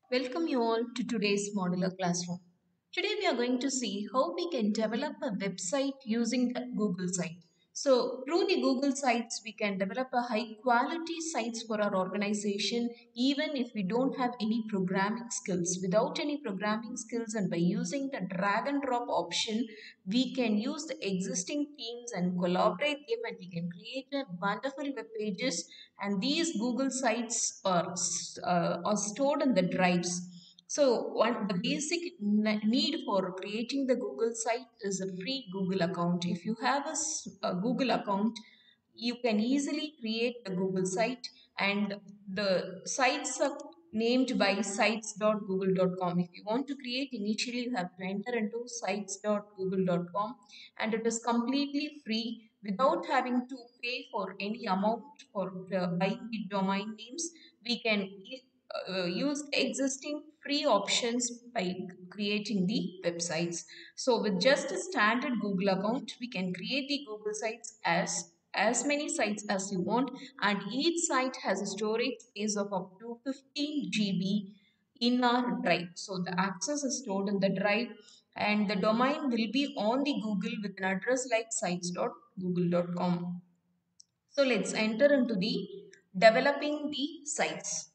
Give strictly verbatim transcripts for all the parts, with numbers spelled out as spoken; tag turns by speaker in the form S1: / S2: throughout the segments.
S1: Welcome you all to today's modular classroom. Today we are going to see how we can develop a website using the Google site. So through the Google sites we can develop a high quality sites for our organization even if we don't have any programming skills. Without any programming skills and by using the drag and drop option we can use the existing teams and collaborate them and we can create a wonderful web pages and these Google sites are, uh, are stored in the drives. So one the basic n- need for creating the Google site is a free Google account. If you have a, s- a Google account, you can easily create the Google site and the sites are named by sites dot google dot com. If you want to create initially you have to enter into sites dot google dot com and it is completely free without having to pay for any amount for uh, buying the domain names. We can e- uh, use existing free options by creating the websites. So with just a standard Google account, we can create the Google sites as as many sites as you want, and each site has a storage space of up to fifteen G B in our drive. So the access is stored in the drive and the domain will be on the Google with an address like sites dot google dot com. So let's enter into the developing the sites.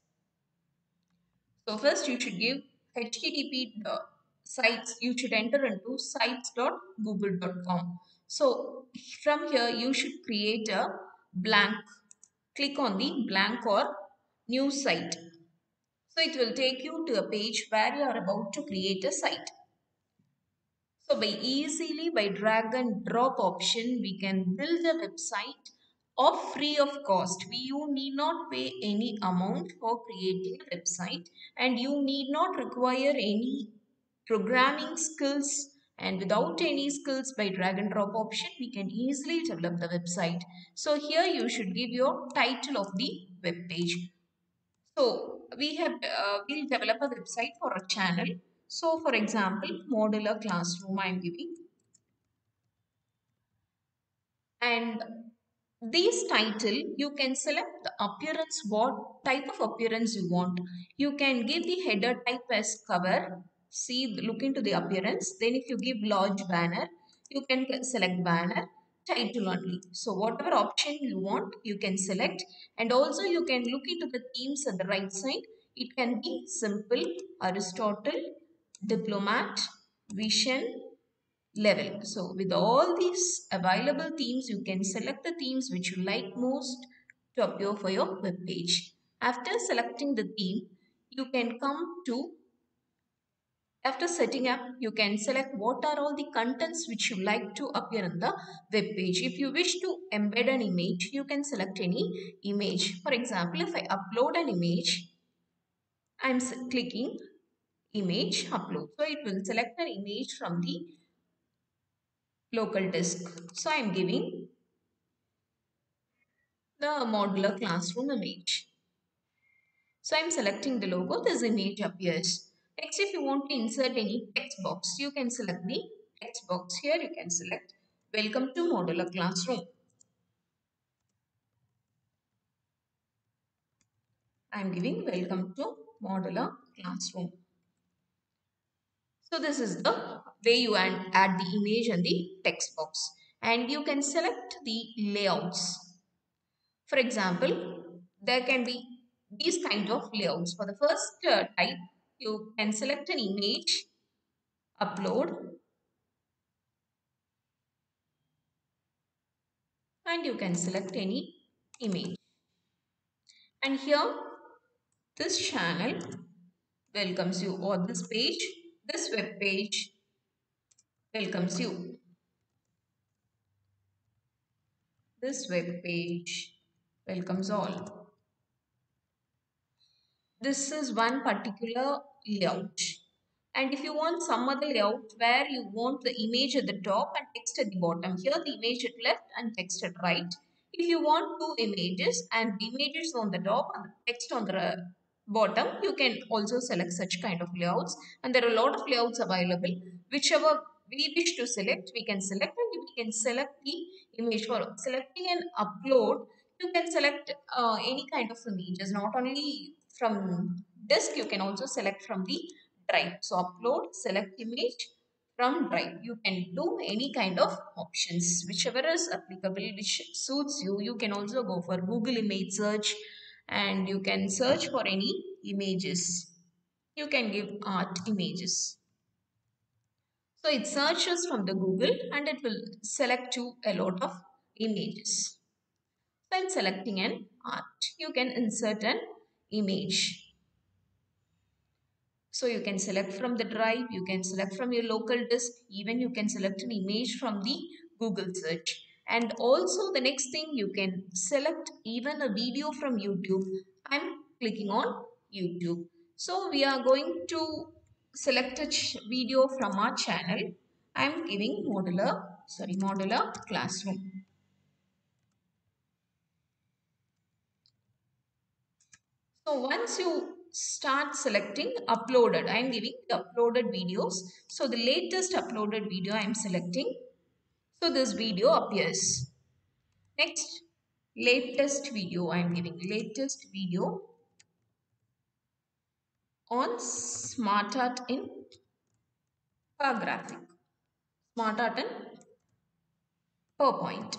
S1: So first you should give H T T P uh, sites, you should enter into sites dot google dot com. So from here you should create a blank, click on the blank or new site. So it will take you to a page where you are about to create a site. So by easily by drag and drop option, we can build a website of free of cost. We, you need not pay any amount for creating a website and you need not require any programming skills, and without any skills by drag and drop option we can easily develop the website. So here you should give your title of the web page. So we have uh, we'll develop a website for a channel. So for example, modular classroom I'm giving, and this title you can select the appearance, what type of appearance you want. You can give the header type as cover. See, look into the appearance. Then if you give large banner, you can select banner title only. So whatever option you want, you can select, and also you can look into the themes at the right side. It can be simple, Aristotle, diplomat, vision, level. So with all these available themes, you can select the themes which you like most to appear for your web page. After selecting the theme, you can come to, after setting up, you can select what are all the contents which you like to appear on the web page. If you wish to embed an image, you can select any image. For example, if I upload an image, I'm clicking image upload. So it will select an image from the local disk. So I'm giving the modular classroom image. So I'm selecting the logo, this image appears. Next, if you want to insert any text box, you can select the text box. Here you can select welcome to modular classroom. I'm giving welcome to modular classroom. So this is the way you add the image and the text box. And you can select the layouts. For example, there can be these kind of layouts. For the first uh, type, you can select an image, upload, and you can select any image. And here, this channel welcomes you, or this page, this web page welcomes you. This web page welcomes all. This is one particular layout. And if you want some other layout where you want the image at the top and text at the bottom, here the image at left and text at right. If you want two images and the images on the top and the text on the bottom, you can also select such kind of layouts. And there are a lot of layouts available. Whichever we wish to select, we can select, and we can select the image. For selecting an upload, you can select uh, any kind of images, not only from disk, you can also select from the drive. So upload, select image from drive. You can do any kind of options, whichever is applicable, which suits you. You can also go for Google image search and you can search for any images. You can give art images. So it searches from the Google and it will select you a lot of images. So I'm selecting an art. You can insert an image. So you can select from the drive, you can select from your local disk, even you can select an image from the Google search. And also the next thing, you can select even a video from YouTube. I'm clicking on YouTube. So we are going to select a video from our channel. I'm giving modular, sorry, modular classroom. So once you start selecting uploaded, I am giving the uploaded videos. So the latest uploaded video I am selecting. So this video appears. Next, latest video I am giving latest video on SmartArt in graphic. SmartArt in PowerPoint.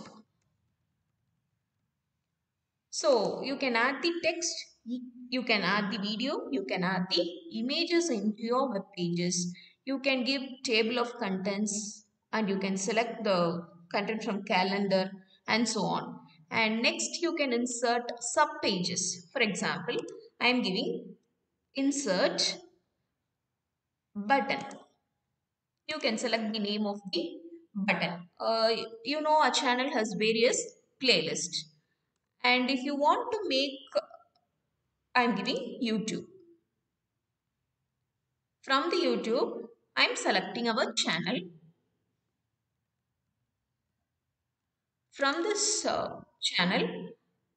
S1: So you can add the text, you can add the video, you can add the images into your web pages. You can give table of contents and you can select the content from calendar and so on. And next you can insert sub pages. For example, I am giving insert button. You can select the name of the button. Uh, you know our channel has various playlists. And if you want to make, I'm giving YouTube. From the YouTube, I'm selecting our channel. From this uh, channel,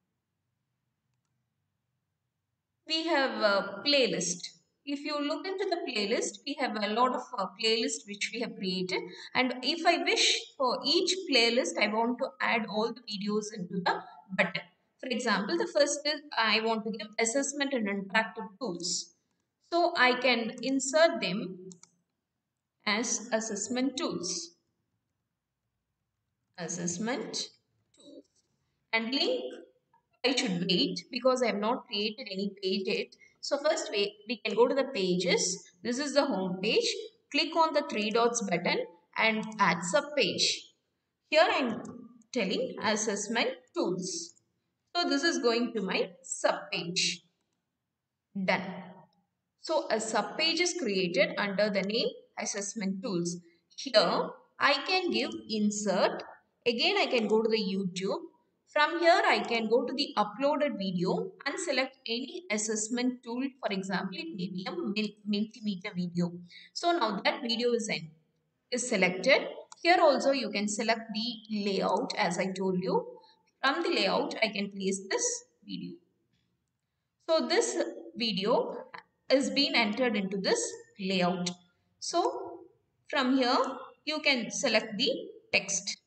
S1: we have a playlist. If you look into the playlist, we have a lot of uh, playlists which we have created. And if I wish for each playlist, I want to add all the videos into the button. For example, the first is I want to give assessment and interactive tools. So I can insert them as assessment tools. Assessment tools. And link, I should wait because I have not created any page yet. So first we, we can go to the pages. This is the home page. Click on the three dots button and add sub page. Here I am telling assessment tools. So this is going to my sub page. Done. So a sub page is created under the name assessment tools. Here I can give insert. Again I can go to the YouTube. From here I can go to the uploaded video and select any assessment tool. For example, it may be a Mentimeter video. So now that video is in, is selected. Here also you can select the layout as I told you. From the layout I can place this video. So this video is being entered into this layout. So from here you can select the text.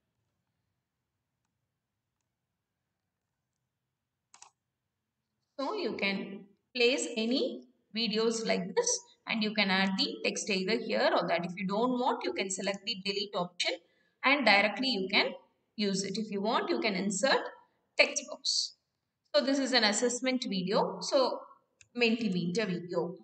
S1: So you can place any videos like this and you can add the text either here or that. If you don't want, you can select the delete option and directly you can use it. If you want, you can insert text box. So this is an assessment video. So Mentimeter video.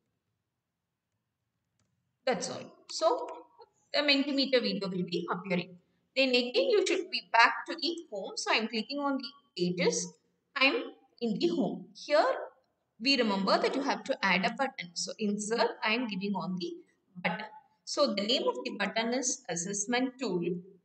S1: That's all. So the Mentimeter video will be appearing. Then again you should be back to the home. So I'm clicking on the pages. I'm in the home. Here we remember that you have to add a button. So insert, I'm giving on the button. So the name of the button is assessment tool.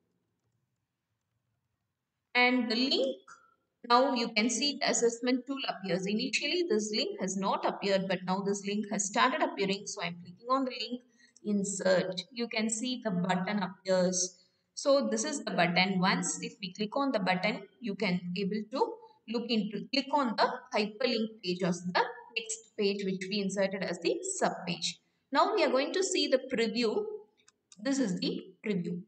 S1: And the link, now you can see the assessment tool appears. Initially this link has not appeared, but now this link has started appearing. So I'm clicking on the link, insert. You can see the button appears. So this is the button. Once if we click on the button, you can able to look into, click on the hyperlink page of the next page which we inserted as the sub page. Now we are going to see the preview. This is the preview.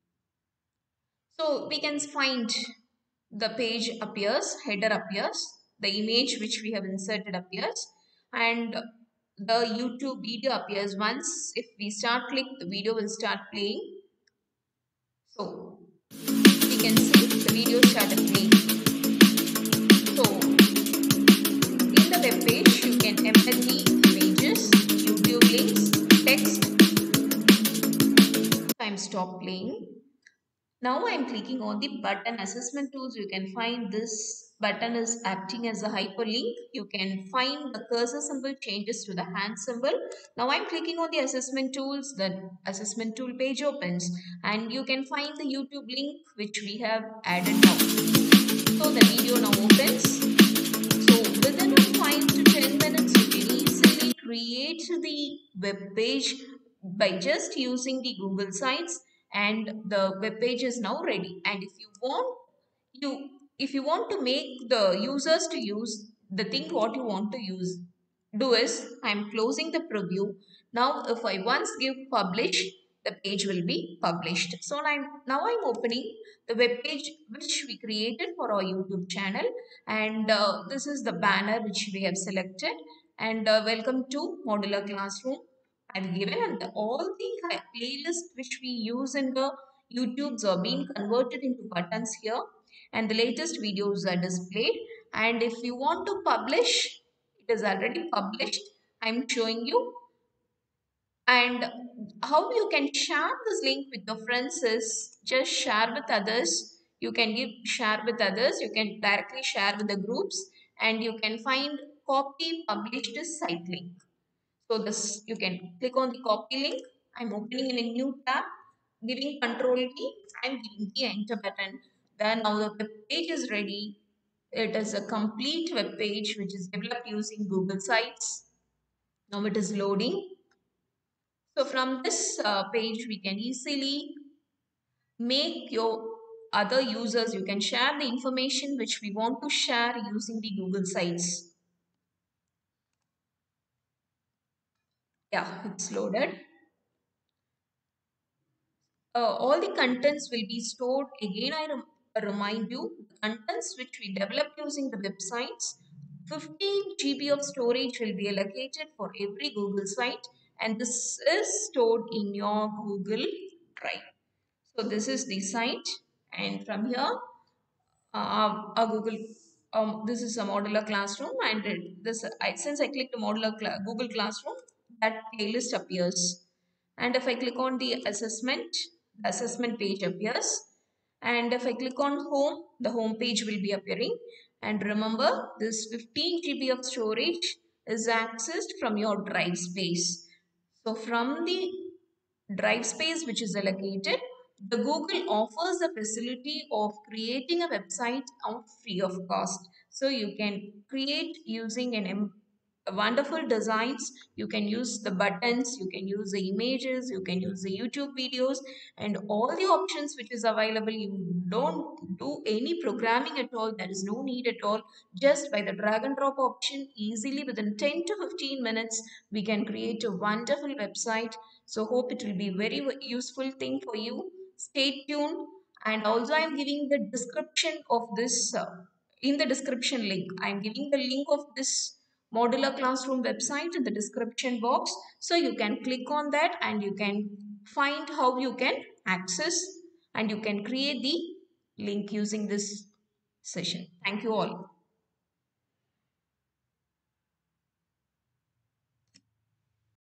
S1: So we can find the page appears, header appears, the image which we have inserted appears. and the YouTube video appears. Once if we start click, the video will start playing. So we can see the video started playing. So in the web page, you can embed the images, YouTube links, text. Time stop playing. Now I am clicking on the button assessment tools. You can find this button is acting as a hyperlink. You can find the cursor symbol changes to the hand symbol. Now I am clicking on the assessment tools. The assessment tool page opens and you can find the YouTube link which we have added now. So the video now opens. So within five to ten minutes, you can easily create the web page by just using the Google Sites, and the web page is now ready. And if you want you if you want to make the users to use the thing what you want to use, do is I'm closing the preview. Now if I once give publish, the page will be published. So I'm now I'm opening the web page which we created for our YouTube channel, and uh, this is the banner which we have selected, and uh, welcome to Modular Classroom. I've given, and all the playlists which we use in the YouTubes are being converted into buttons here, and the latest videos are displayed. And if you want to publish, it is already published. I'm showing you. And how you can share this link with your friends is just share with others. You can give share with others. You can directly share with the groups, and you can find copy published site link. So this you can click on the copy link. I'm opening in a new tab, giving control key. I'm giving the enter button. Then now the web page is ready. It is a complete web page which is developed using Google Sites. Now it is loading. So from this uh, page, we can easily make your other users, you can share the information which we want to share using the Google Sites. Yeah, it's loaded. Uh, all the contents will be stored. Again, I rem remind you, the contents which we developed using the websites, fifteen G B of storage will be allocated for every Google site, and this is stored in your Google Drive. So this is the site, and from here, uh, our Google, um, this is a modular classroom, and it, this I, since I clicked modular cl Google Classroom, that playlist appears. And if I click on the assessment, the assessment page appears. And if I click on home, the home page will be appearing. And remember, this fifteen G B of storage is accessed from your drive space. So from the drive space which is allocated, the Google offers the facility of creating a website out free of cost. So you can create using an em- wonderful designs. You can use the buttons, you can use the images, you can use the YouTube videos, and all the options which is available. You don't do any programming at all. There is no need at all. Just by the drag and drop option, easily within ten to fifteen minutes, we can create a wonderful website. So hope it will be very useful thing for you. Stay tuned, and also I am giving the description of this uh, in the description link. I am giving the link of this modular classroom website in the description box, so you can click on that and you can find how you can access and you can create the link using this session. Thank you all.